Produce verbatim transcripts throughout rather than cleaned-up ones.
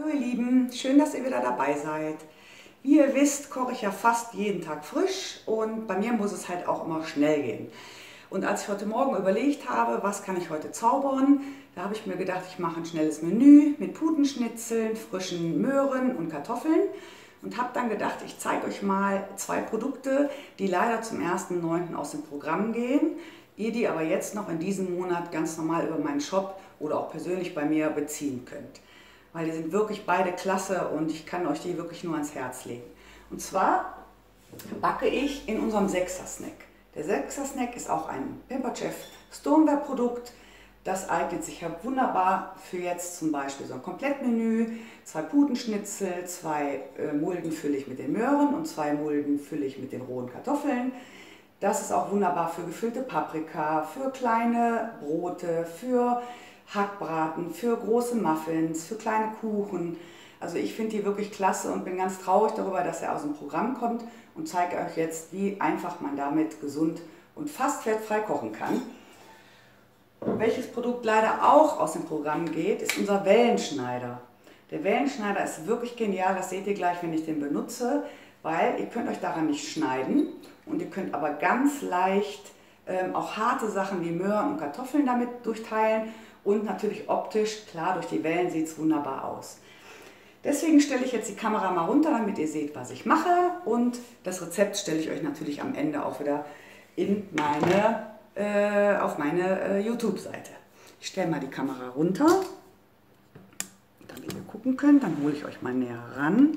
Hallo ihr Lieben, schön, dass ihr wieder dabei seid. Wie ihr wisst, koche ich ja fast jeden Tag frisch und bei mir muss es halt auch immer schnell gehen. Und als ich heute Morgen überlegt habe, was kann ich heute zaubern, da habe ich mir gedacht, ich mache ein schnelles Menü mit Putenschnitzeln, frischen Möhren und Kartoffeln und habe dann gedacht, ich zeige euch mal zwei Produkte, die leider zum ersten neunten aus dem Programm gehen, ihr die aber jetzt noch in diesem Monat ganz normal über meinen Shop oder auch persönlich bei mir beziehen könnt. Weil die sind wirklich beide klasse und ich kann euch die wirklich nur ans Herz legen. Und zwar backe ich in unserem Sechser-Snack. Der Sechser-Snack ist auch ein Pamperchef Stoneware-Produkt. Das eignet sich ja wunderbar für jetzt zum Beispiel so ein Komplettmenü. Zwei Putenschnitzel, zwei äh, Mulden fülle ich mit den Möhren und zwei Mulden fülle ich mit den rohen Kartoffeln. Das ist auch wunderbar für gefüllte Paprika, für kleine Brote, für Hackbraten, für große Muffins, für kleine Kuchen. Also ich finde die wirklich klasse und bin ganz traurig darüber, dass er aus dem Programm kommt und zeige euch jetzt, wie einfach man damit gesund und fast fettfrei kochen kann. Welches Produkt leider auch aus dem Programm geht, ist unser Wellenschneider. Der Wellenschneider ist wirklich genial, das seht ihr gleich, wenn ich den benutze, weil ihr könnt euch daran nicht schneiden und ihr könnt aber ganz leicht ähm, auch harte Sachen wie Möhren und Kartoffeln damit durchteilen. Und natürlich optisch, klar, durch die Wellen sieht es wunderbar aus. Deswegen stelle ich jetzt die Kamera mal runter, damit ihr seht, was ich mache. Und das Rezept stelle ich euch natürlich am Ende auch wieder in meine, äh, auf meine äh, YouTube-Seite. Ich stelle mal die Kamera runter, damit ihr gucken könnt. Dann hole ich euch mal näher ran.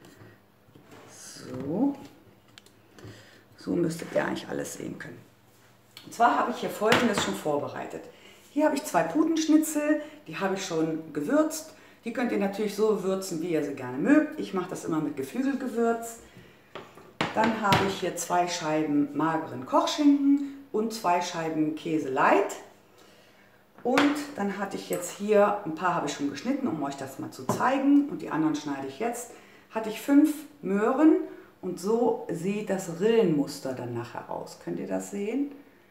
So. So müsstet ihr eigentlich alles sehen können. Und zwar habe ich hier Folgendes schon vorbereitet. Hier habe ich zwei Putenschnitzel, die habe ich schon gewürzt. Die könnt ihr natürlich so würzen, wie ihr sie gerne mögt. Ich mache das immer mit Geflügelgewürz. Dann habe ich hier zwei Scheiben mageren Kochschinken und zwei Scheiben Käse Light. Und dann hatte ich jetzt hier, ein paar habe ich schon geschnitten, um euch das mal zu zeigen. Und die anderen schneide ich jetzt. Hatte ich fünf Möhren und so sieht das Rillenmuster dann nachher aus. Könnt ihr das sehen?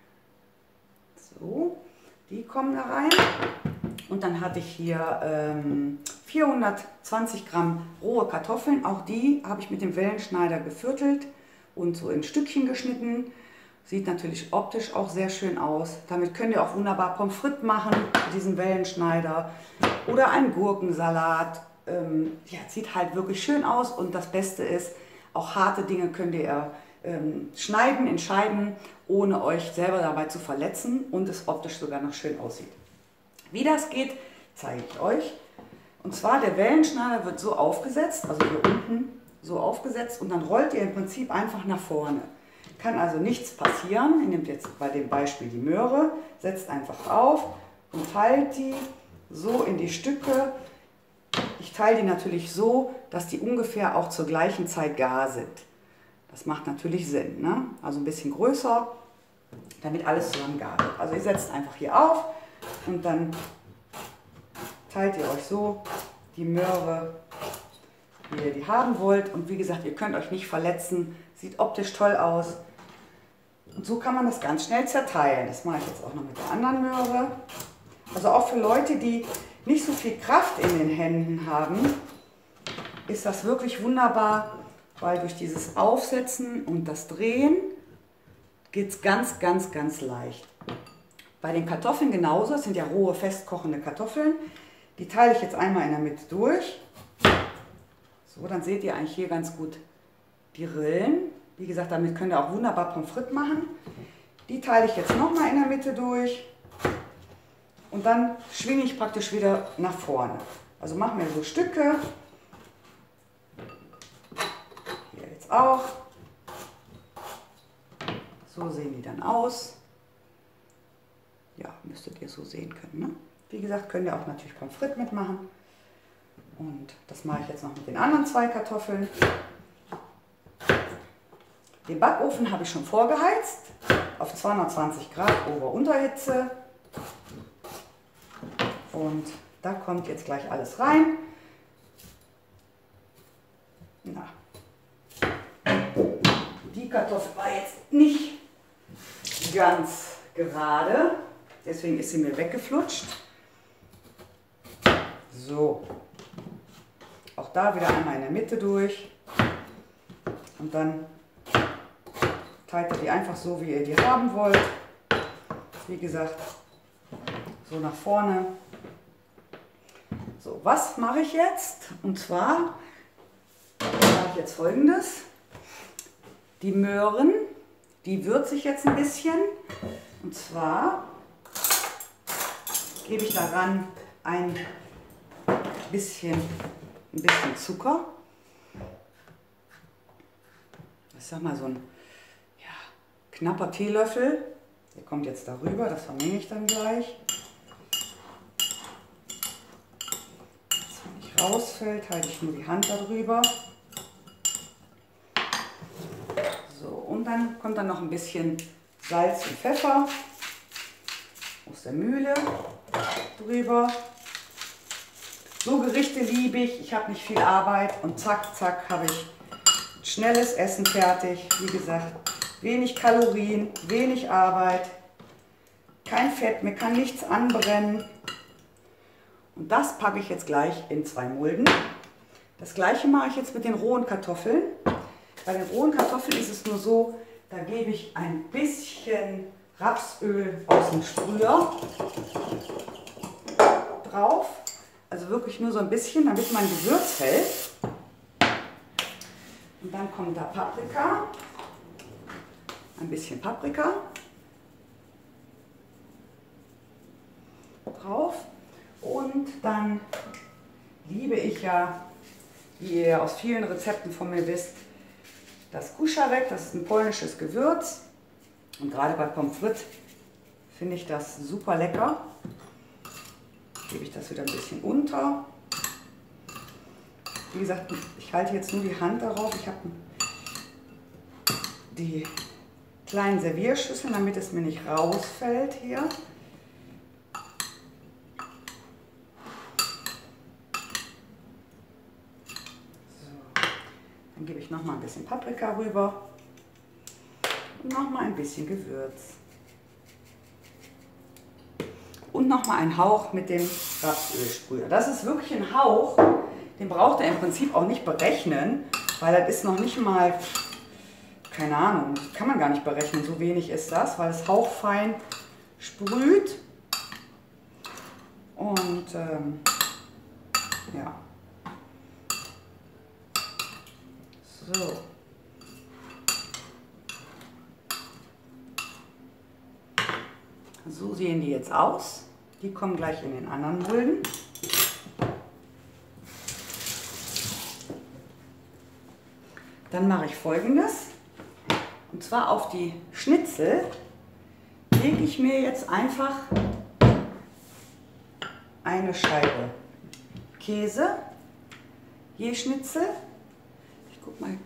So. Die kommen da rein und dann hatte ich hier ähm, vierhundertzwanzig Gramm rohe Kartoffeln. Auch die habe ich mit dem Wellenschneider geviertelt und so in Stückchen geschnitten. Sieht natürlich optisch auch sehr schön aus. Damit könnt ihr auch wunderbar Pommes frites machen mit diesem Wellenschneider oder einen Gurkensalat. Ähm, ja, sieht halt wirklich schön aus und das Beste ist, auch harte Dinge könnt ihr ähm, schneiden in Scheiben, ohne euch selber dabei zu verletzen und es optisch sogar noch schön aussieht. Wie das geht, zeige ich euch. Und zwar der Wellenschneider wird so aufgesetzt, also hier unten so aufgesetzt und dann rollt ihr im Prinzip einfach nach vorne. Kann also nichts passieren. Ihr nehmt jetzt bei dem Beispiel die Möhre, setzt einfach auf und teilt die so in die Stücke. Ich teile die natürlich so, dass die ungefähr auch zur gleichen Zeit gar sind. Das macht natürlich Sinn, ne? Also ein bisschen größer, damit alles zusammen gar wird. Also ihr setzt einfach hier auf und dann teilt ihr euch so die Möhre, wie ihr die haben wollt. Und wie gesagt, ihr könnt euch nicht verletzen, sieht optisch toll aus. Und so kann man das ganz schnell zerteilen. Das mache ich jetzt auch noch mit der anderen Möhre. Also auch für Leute, die nicht so viel Kraft in den Händen haben, ist das wirklich wunderbar, weil durch dieses Aufsetzen und das Drehen geht es ganz, ganz, ganz leicht. Bei den Kartoffeln genauso, das sind ja rohe, festkochende Kartoffeln. Die teile ich jetzt einmal in der Mitte durch. So, dann seht ihr eigentlich hier ganz gut die Rillen. Wie gesagt, damit könnt ihr auch wunderbar Pommes frites machen. Die teile ich jetzt nochmal in der Mitte durch. Und dann schwinge ich praktisch wieder nach vorne. Also machen wir so Stücke. Hier jetzt auch. So sehen die dann aus. Ja, müsstet ihr so sehen können. Ne? Wie gesagt, könnt ihr auch natürlich Pommes frites mitmachen. Und das mache ich jetzt noch mit den anderen zwei Kartoffeln. Den Backofen habe ich schon vorgeheizt auf zweihundertzwanzig Grad Ober-Unterhitze. Und da kommt jetzt gleich alles rein. Na. Die Kartoffel war jetzt nicht ganz gerade, deswegen ist sie mir weggeflutscht. So, Auch da wieder einmal in der Mitte durch. Und dann teilt ihr die einfach so, wie ihr die haben wollt. Wie gesagt, so nach vorne. So, was mache ich jetzt? Und zwar mache ich jetzt Folgendes. Die Möhren, die würze ich jetzt ein bisschen. Und zwar gebe ich daran ein bisschen, ein bisschen Zucker. Ich sag mal so ein ja, knapper Teelöffel. Der kommt jetzt darüber, das vermenge ich dann gleich. Jetzt, wenn nicht rausfällt, halte ich nur die Hand darüber. So, und dann kommt dann noch ein bisschen Salz und Pfeffer aus der Mühle drüber. So Gerichte liebe ich. Ich habe nicht viel Arbeit und zack, zack habe ich schnelles Essen fertig. Wie gesagt, wenig Kalorien, wenig Arbeit, kein Fett, mir kann nichts anbrennen. Und das packe ich jetzt gleich in zwei Mulden. Das gleiche mache ich jetzt mit den rohen Kartoffeln. Bei den rohen Kartoffeln ist es nur so, da gebe ich ein bisschen Rapsöl aus dem Sprüher drauf. Also wirklich nur so ein bisschen, damit mein Gewürz hält. Und dann kommt da Paprika. Ein bisschen Paprika drauf. Und dann liebe ich ja, wie ihr aus vielen Rezepten von mir wisst, das Kucharek. Das ist ein polnisches Gewürz. Und gerade bei Pommes frites finde ich das super lecker. Gebe ich das wieder ein bisschen unter. Wie gesagt, ich halte jetzt nur die Hand darauf. Ich habe die kleinen Servierschüsseln, damit es mir nicht rausfällt hier. So. Dann gebe ich noch mal ein bisschen Paprika rüber und noch mal ein bisschen Gewürz. Und noch mal ein Hauch mit dem Rapsölsprüher. Das ist wirklich ein Hauch, den braucht ihr im Prinzip auch nicht berechnen, weil das ist noch nicht mal, keine Ahnung, kann man gar nicht berechnen, so wenig ist das, weil es hauchfein sprüht. Und ähm, ja. So. So sehen die jetzt aus. Die kommen gleich in den anderen Mulden. Dann mache ich Folgendes. Und zwar auf die Schnitzel lege ich mir jetzt einfach eine Scheibe Käse je Schnitzel. Ich guck mal.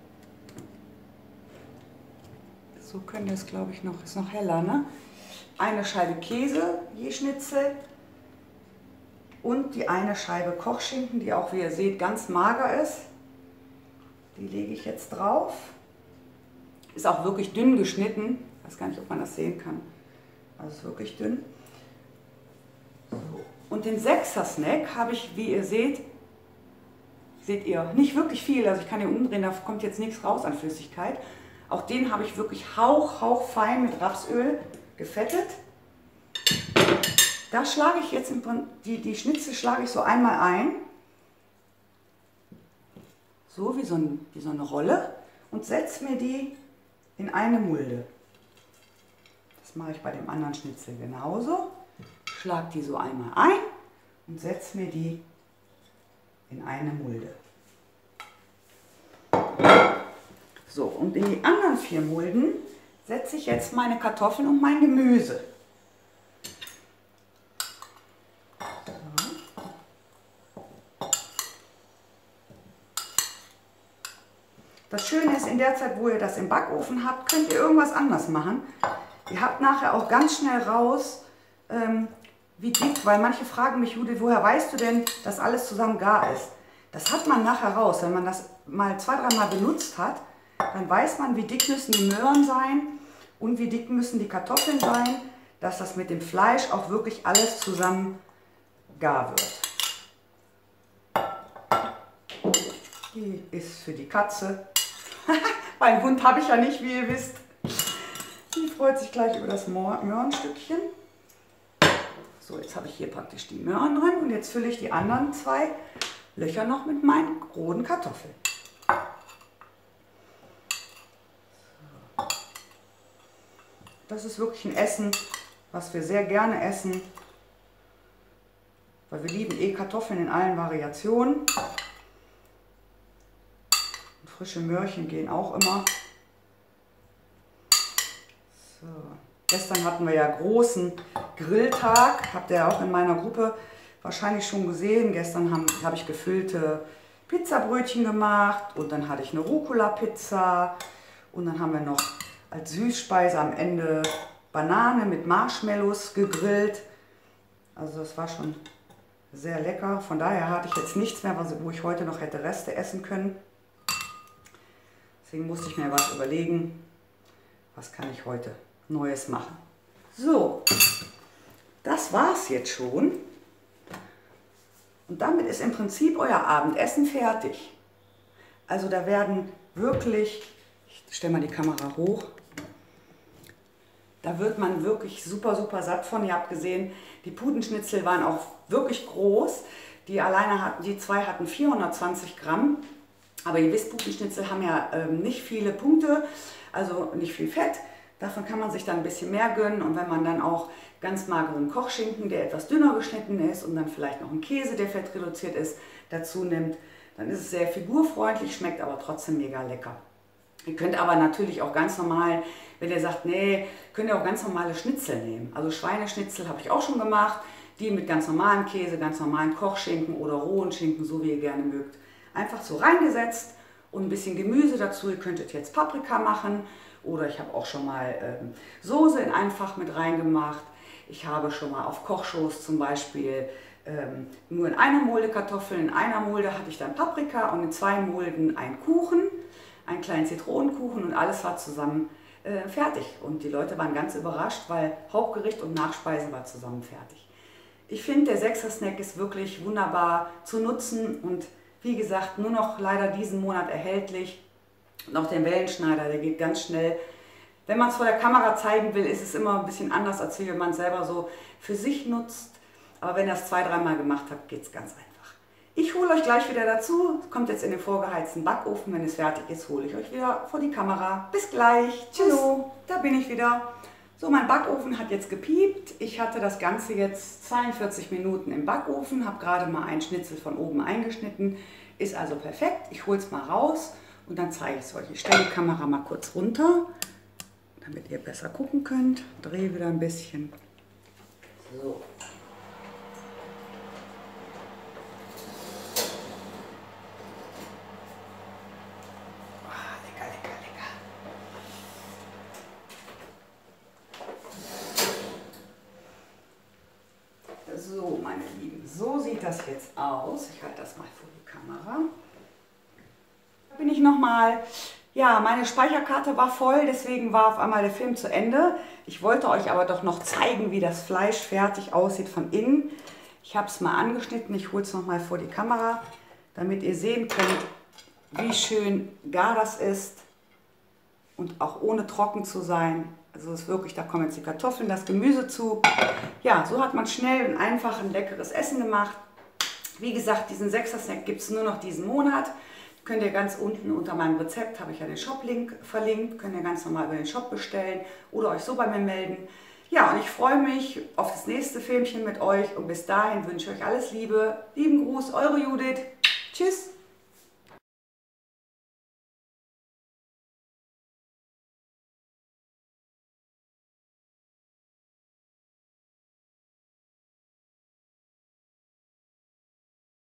So können das, glaube ich, noch, ist noch heller, ne? Eine Scheibe Käse je Schnitzel und die eine Scheibe Kochschinken, die auch, wie ihr seht, ganz mager ist. Die lege ich jetzt drauf. Ist auch wirklich dünn geschnitten. Ich weiß gar nicht, ob man das sehen kann. Also ist wirklich dünn. So. Und den Sechser-Snack habe ich, wie ihr seht, seht ihr, nicht wirklich viel. Also ich kann hier umdrehen, da kommt jetzt nichts raus an Flüssigkeit. Auch den habe ich wirklich hauch, hauch fein mit Rapsöl gefettet. Da schlage ich jetzt im Prinzip, die, die Schnitzel schlage ich so einmal ein. So wie so, ein, wie so eine Rolle. Und setze mir die in eine Mulde. Das mache ich bei dem anderen Schnitzel genauso. Schlage die so einmal ein und setze mir die in eine Mulde. So, und in die anderen vier Mulden setze ich jetzt meine Kartoffeln und mein Gemüse. Das Schöne ist, in der Zeit, wo ihr das im Backofen habt, könnt ihr irgendwas anders machen. Ihr habt nachher auch ganz schnell raus, ähm, wie dick, weil manche fragen mich, Judith, woher weißt du denn, dass alles zusammen gar ist? Das hat man nachher raus, wenn man das mal zwei, dreimal benutzt hat, dann weiß man, wie dick müssen die Möhren sein und wie dick müssen die Kartoffeln sein, dass das mit dem Fleisch auch wirklich alles zusammen gar wird. Die ist für die Katze. Einen Hund habe ich ja nicht, wie ihr wisst. Die freut sich gleich über das Möhrenstückchen. So, jetzt habe ich hier praktisch die Möhren drin und jetzt fülle ich die anderen zwei Löcher noch mit meinen rohen Kartoffeln. So. Das ist wirklich ein Essen, was wir sehr gerne essen, weil wir lieben eh Kartoffeln in allen Variationen. Und frische Möhrchen gehen auch immer. So. Gestern hatten wir ja großen Grilltag, habt ihr ja auch in meiner Gruppe wahrscheinlich schon gesehen. Gestern habe hab ich gefüllte Pizzabrötchen gemacht und dann hatte ich eine Rucola-Pizza und dann haben wir noch als Süßspeise am Ende Banane mit Marshmallows gegrillt. Also das war schon sehr lecker. Von daher hatte ich jetzt nichts mehr, wo ich heute noch hätte Reste essen können. Deswegen musste ich mir was überlegen, was kann ich heute Neues machen. So, das war's jetzt schon. Und damit ist im Prinzip euer Abendessen fertig. Also da werden wirklich, ich stelle mal die Kamera hoch, da wird man wirklich super, super satt von. Ihr habt gesehen, die Putenschnitzel waren auch wirklich groß. Die alleine hatten, die zwei hatten vierhundertzwanzig Gramm. Aber ihr wisst, Putenschnitzel haben ja ähm, nicht viele Punkte, also nicht viel Fett. Davon kann man sich dann ein bisschen mehr gönnen und wenn man dann auch ganz mageren Kochschinken, der etwas dünner geschnitten ist und dann vielleicht noch einen Käse, der fettreduziert ist, dazu nimmt, dann ist es sehr figurfreundlich, schmeckt aber trotzdem mega lecker. Ihr könnt aber natürlich auch ganz normal, wenn ihr sagt, nee, könnt ihr auch ganz normale Schnitzel nehmen. Also Schweineschnitzel habe ich auch schon gemacht, die mit ganz normalem Käse, ganz normalen Kochschinken oder rohen Schinken, so wie ihr gerne mögt, einfach so reingesetzt und ein bisschen Gemüse dazu. Ihr könntet jetzt Paprika machen. Oder ich habe auch schon mal ähm, Soße in ein Fach mit reingemacht. Ich habe schon mal auf Kochshows zum Beispiel ähm, nur in einer Mulde Kartoffeln, in einer Mulde hatte ich dann Paprika und in zwei Mulden einen Kuchen, einen kleinen Zitronenkuchen und alles war zusammen äh, fertig. Und die Leute waren ganz überrascht, weil Hauptgericht und Nachspeise war zusammen fertig. Ich finde, der Sechser-Snack ist wirklich wunderbar zu nutzen und wie gesagt, nur noch leider diesen Monat erhältlich. Noch den Wellenschneider, der geht ganz schnell. Wenn man es vor der Kamera zeigen will, ist es immer ein bisschen anders, als wenn man es selber so für sich nutzt. Aber wenn ihr es zwei, dreimal gemacht habt, geht es ganz einfach. Ich hole euch gleich wieder dazu. Kommt jetzt in den vorgeheizten Backofen. Wenn es fertig ist, hole ich euch wieder vor die Kamera. Bis gleich. Tschüss. Hallo, da bin ich wieder. So, mein Backofen hat jetzt gepiept. Ich hatte das Ganze jetzt zweiundvierzig Minuten im Backofen. Habe gerade mal einen Schnitzel von oben eingeschnitten. Ist also perfekt. Ich hole es mal raus. Und dann zeige ich es euch. Ich stelle die Kamera mal kurz runter, damit ihr besser gucken könnt. Drehe wieder ein bisschen. So. Ah, lecker, lecker, lecker. So, meine Lieben, so sieht das jetzt aus. Ich halte das mal vor die Kamera. Bin ich noch mal, ja, meine Speicherkarte war voll, deswegen war auf einmal der Film zu Ende. Ich wollte euch aber doch noch zeigen, wie das Fleisch fertig aussieht von innen. Ich habe es mal angeschnitten, ich hole es noch mal vor die Kamera, damit ihr sehen könnt, wie schön gar das ist und auch ohne trocken zu sein. Also es ist wirklich, da kommen jetzt die Kartoffeln, das Gemüse zu. Ja, so hat man schnell und einfach ein leckeres Essen gemacht. Wie gesagt, diesen Sechser-Snack gibt es nur noch diesen Monat. Könnt ihr ganz unten unter meinem Rezept, habe ich ja den Shop-Link verlinkt, könnt ihr ganz normal über den Shop bestellen oder euch so bei mir melden. Ja, und ich freue mich auf das nächste Filmchen mit euch und bis dahin wünsche ich euch alles Liebe. Lieben Gruß, eure Judith. Tschüss.